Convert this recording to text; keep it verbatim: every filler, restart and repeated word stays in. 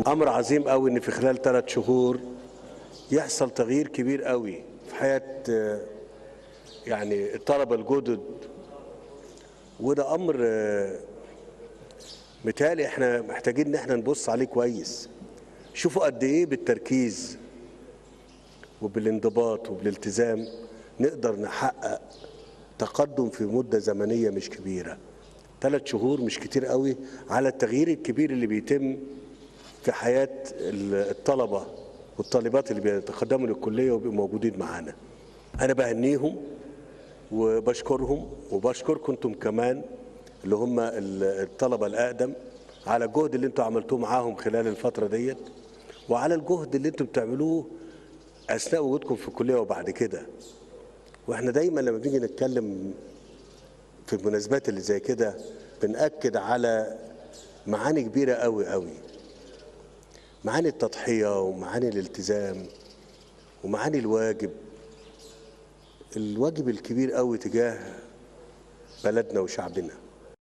امر عظيم قوي ان في خلال ثلاث شهور يحصل تغيير كبير قوي في حياه آه، يعني الطلبه الجدد. وده امر آه، متهيألي احنا محتاجين ان احنا نبص عليه كويس. شوفوا قد ايه بالتركيز وبالانضباط وبالالتزام نقدر نحقق تقدم في مده زمنيه مش كبيره. ثلاث شهور مش كتير قوي على التغيير الكبير اللي بيتم في حياه الطلبه والطالبات اللي بيتقدموا للكليه وبيبقوا موجودين معانا. انا بهنيهم وبشكرهم وبشكركم انتم كمان اللي هم الطلبه الاقدم على الجهد اللي انتم عملتوه معاهم خلال الفتره ديت، وعلى الجهد اللي انتم بتعملوه اثناء وجودكم في الكليه وبعد كده. واحنا دايما لما بنيجي نتكلم في المناسبات اللي زي كده بنأكد على معاني كبيره قوي قوي، معاني التضحيه ومعاني الالتزام ومعاني الواجب، الواجب الكبير قوي تجاه بلدنا وشعبنا.